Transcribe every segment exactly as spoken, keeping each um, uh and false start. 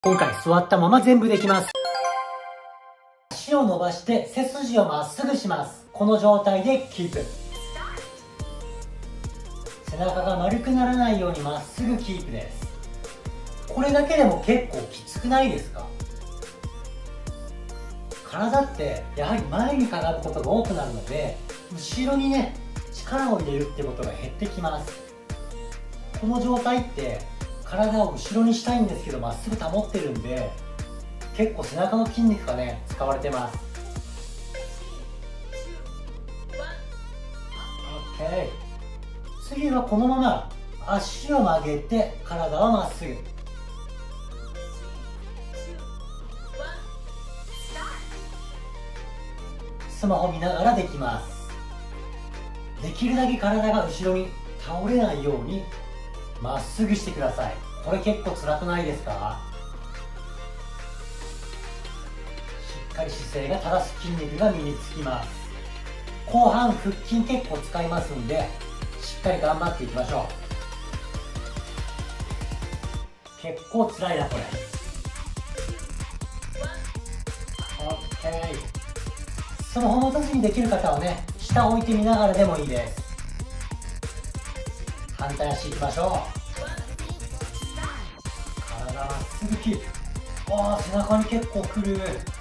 今回座ったまま全部できます。足を伸ばして背筋をまっすぐします。この状態でキープ。背中が丸くならないようにまっすぐキープです。これだけでも結構きつくないですか？体ってやはり前にかがむことが多くなるので、後ろにね力を入れるってことが減ってきます。この状態って体を後ろにしたいんですけどまっすぐ保ってるんで、結構背中の筋肉がね使われてます。 OK。 次はこのまま足を曲げて体はまっすぐ。スマホ見ながらできます。できるだけ体が後ろに倒れないようにまっすぐしてください。これ結構辛くないですか？しっかり姿勢が正す筋肉が身につきます。後半腹筋結構使いますんで、しっかり頑張っていきましょう。結構辛いなこれ。 OK。 スマホの時にできる方はね下を置いてみながらでもいいです。反対足いきましょう。体まっすぐキープ。わあ、背中に結構くる。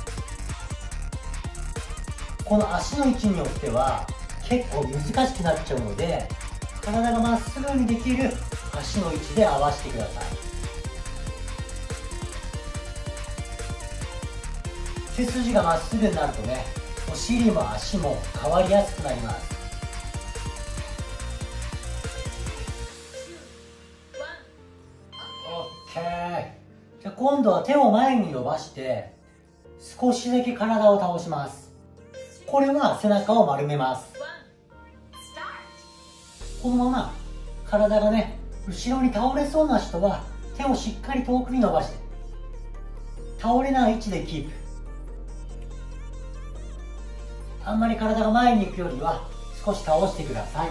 この足の位置によっては結構難しくなっちゃうので、体がまっすぐにできる足の位置で合わせてください。背筋がまっすぐになるとね、お尻も足も変わりやすくなります。じゃあ今度は手を前に伸ばして少しだけ体を倒します。これは背中を丸めます。このまま体がね後ろに倒れそうな人は手をしっかり遠くに伸ばして倒れない位置でキープ。あんまり体が前に行くよりは少し倒してください。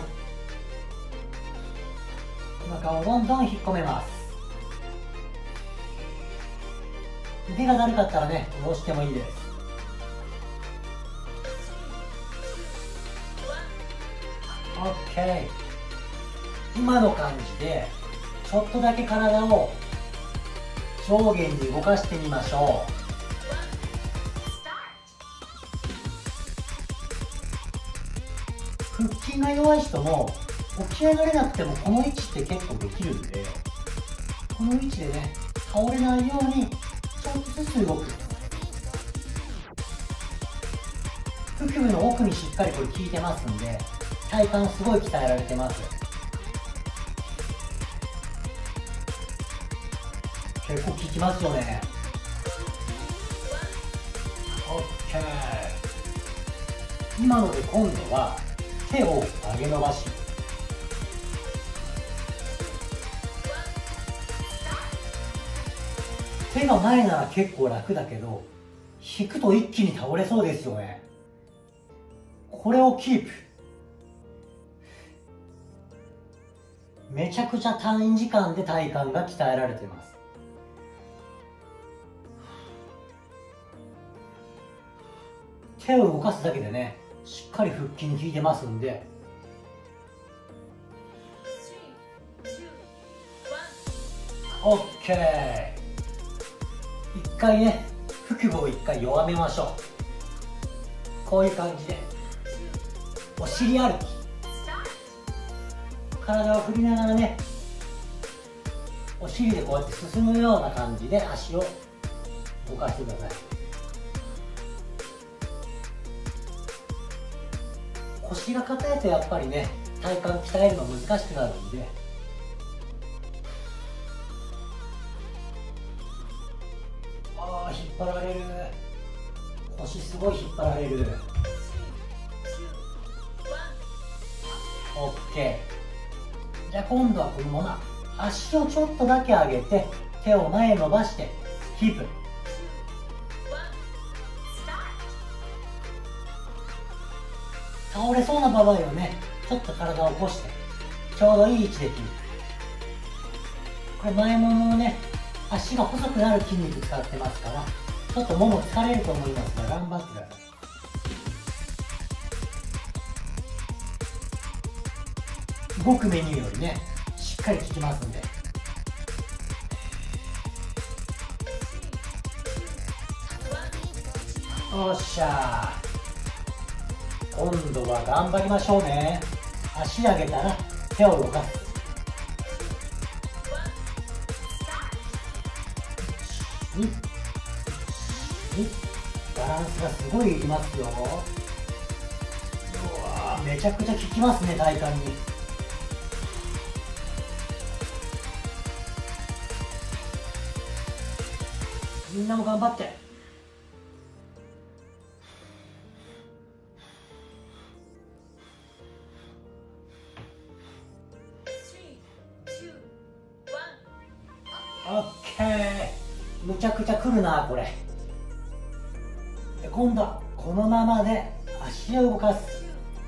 お腹をどんどん引っ込めます。腕がだるかったらね下ろしてもいいです。 OK。 今の感じでちょっとだけ体を上下に動かしてみましょう。腹筋が弱い人も起き上がれなくてもこの位置って結構できるんで、この位置でね倒れないようにちょっとずつ動く。腹部の奥にしっかりこれ効いてますんで、体幹すごい鍛えられてます。結構効きますよね。 OK。 今ので今度は手を上げ伸ばし、手が前なら結構楽だけど引くと一気に倒れそうですよね。これをキープ。めちゃくちゃ短時間で体幹が鍛えられています。手を動かすだけでねしっかり腹筋に効いてますんで、オッケー。一回ね腹部を一回弱めましょう。こういう感じでお尻歩き、体を振りながらねお尻でこうやって進むような感じで足を動かしてください。腰が硬いとやっぱりね体幹鍛えるの難しくなるんで、ああ引っ張られる。腰すごい引っ張られる。 OK。 じゃあ今度はこのまま足をちょっとだけ上げて手を前へ伸ばしてキープ。倒れそうな場合はねちょっと体を起こしてちょうどいい位置でキープ。これ前ももをね足が細くなる筋肉使ってますから、ちょっともも疲れると思いますが頑張ってください。動くメニューよりねしっかり効きますんで。よっしゃー、今度は頑張りましょうね。足上げたら手を動かす。にバランスがすごいいりますよ。うわー、めちゃくちゃ効きますね、体幹に。みんなも頑張って。オッケー、むちゃくちゃくるなこれ。で今度はこのままで足を動かす。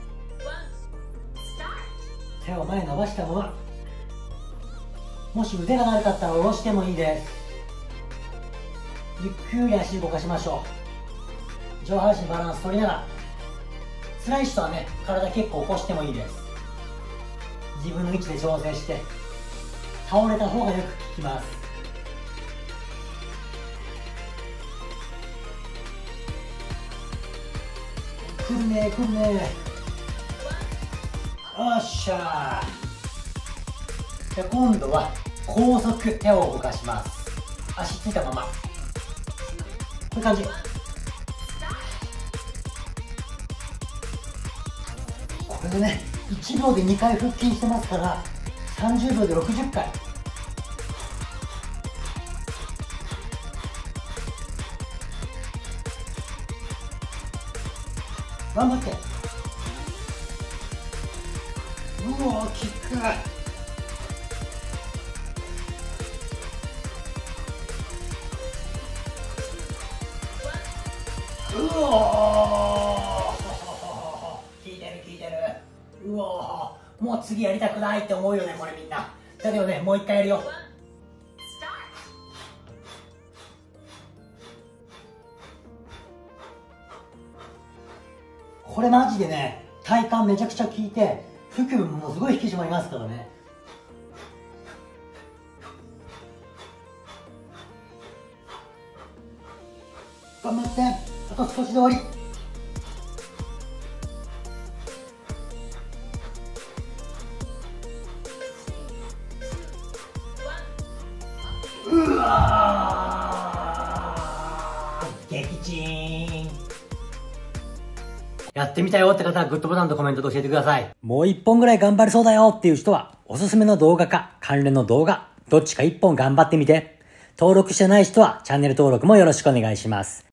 手を前に伸ばしたまま。もし腕がだるかったら下ろしてもいいです。ゆっくり足動かしましょう。上半身バランス取りながら。辛い人はね体結構起こしてもいいです。自分の位置で調整して倒れた方がよく効きます。くるねくるね。よっしゃー。で今度は高速手を動かします。足ついたままこういう感じ。これでねいちびょうでにかい腹筋してますからさんじゅうびょうでろくじゅっかい。頑張って。うわー、キック。うおー、効いてる効いてる。うおー、もう次やりたくないって思うよねこれみんな。だけどねもう一回やるよ。これマジでね体幹めちゃくちゃ効いて腹部もすごい引き締まりますからね。頑張って、あと少しで終わり。うわー、撃沈。やってみたよって方はグッドボタンとコメントで教えてください。もう一本ぐらい頑張れそうだよっていう人はおすすめの動画か関連の動画どっちか一本頑張ってみて。登録してない人はチャンネル登録もよろしくお願いします。